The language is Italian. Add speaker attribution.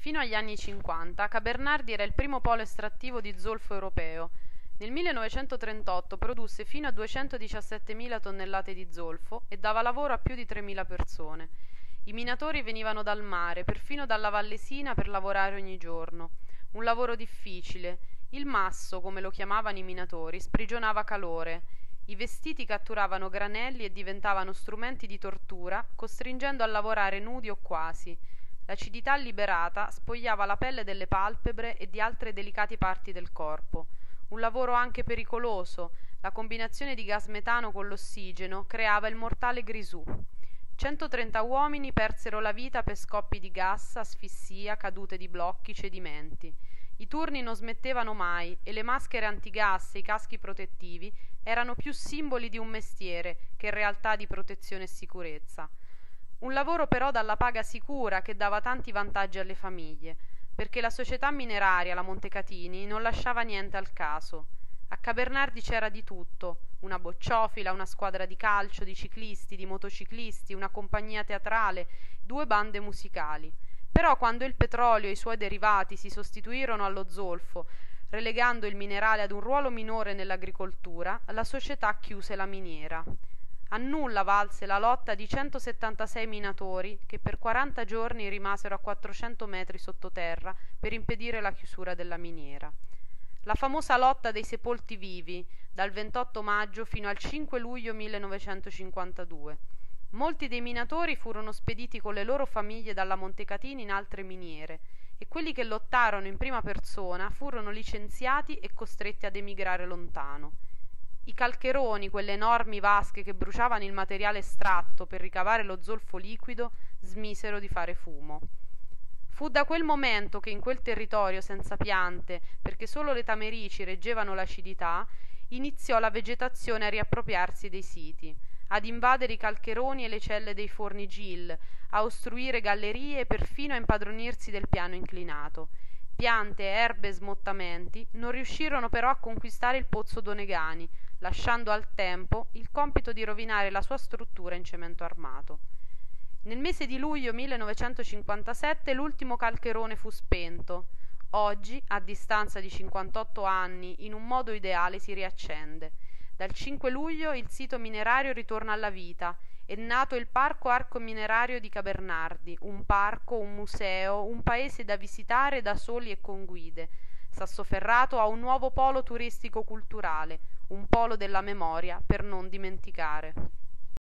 Speaker 1: Fino agli anni 50, Cabernardi era il primo polo estrattivo di zolfo europeo. Nel 1938 produsse fino a 217.000 tonnellate di zolfo e dava lavoro a più di 3.000 persone. I minatori venivano dal mare, perfino dalla Vallesina, per lavorare ogni giorno. Un lavoro difficile. Il masso, come lo chiamavano i minatori, sprigionava calore. I vestiti catturavano granelli e diventavano strumenti di tortura, costringendo a lavorare nudi o quasi. L'acidità liberata spogliava la pelle delle palpebre e di altre delicate parti del corpo. Un lavoro anche pericoloso. La combinazione di gas metano con l'ossigeno creava il mortale grisù. 130 uomini persero la vita per scoppi di gas, asfissia, cadute di blocchi, cedimenti. I turni non smettevano mai e le maschere antigas e i caschi protettivi erano più simboli di un mestiere che in realtà di protezione e sicurezza. Un lavoro però dalla paga sicura che dava tanti vantaggi alle famiglie, perché la società mineraria, la Montecatini, non lasciava niente al caso. A Cabernardi c'era di tutto: una bocciofila, una squadra di calcio, di ciclisti, di motociclisti, una compagnia teatrale, 2 bande musicali. Però quando il petrolio e i suoi derivati si sostituirono allo zolfo, relegando il minerale ad un ruolo minore nell'agricoltura, la società chiuse la miniera. A nulla valse la lotta di 176 minatori che per 40 giorni rimasero a 400 metri sottoterra per impedire la chiusura della miniera. La famosa lotta dei sepolti vivi, dal 28 maggio fino al 5 luglio 1952. Molti dei minatori furono spediti con le loro famiglie dalla Montecatini in altre miniere e quelli che lottarono in prima persona furono licenziati e costretti ad emigrare lontano. I calcheroni, quelle enormi vasche che bruciavano il materiale estratto per ricavare lo zolfo liquido, smisero di fare fumo. Fu da quel momento che in quel territorio senza piante, perché solo le tamerici reggevano l'acidità, iniziò la vegetazione a riappropriarsi dei siti, ad invadere i calcheroni e le celle dei forni Gil, a ostruire gallerie e perfino a impadronirsi del piano inclinato. Piante, erbe e smottamenti non riuscirono però a conquistare il pozzo Donegani, lasciando al tempo il compito di rovinare la sua struttura in cemento armato. Nel mese di luglio 1957 l'ultimo calcherone fu spento. Oggi, a distanza di 58 anni, in un modo ideale si riaccende. Dal 5 luglio il sito minerario ritorna alla vita. È nato il Parco Arco Minerario di Cabernardi, un parco, un museo, un paese da visitare da soli e con guide. Sassoferrato ha un nuovo polo turistico-culturale, un polo della memoria per non dimenticare.